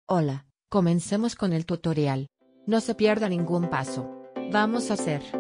Hola, comencemos con el tutorial. No se pierda ningún paso. Vamos a hacer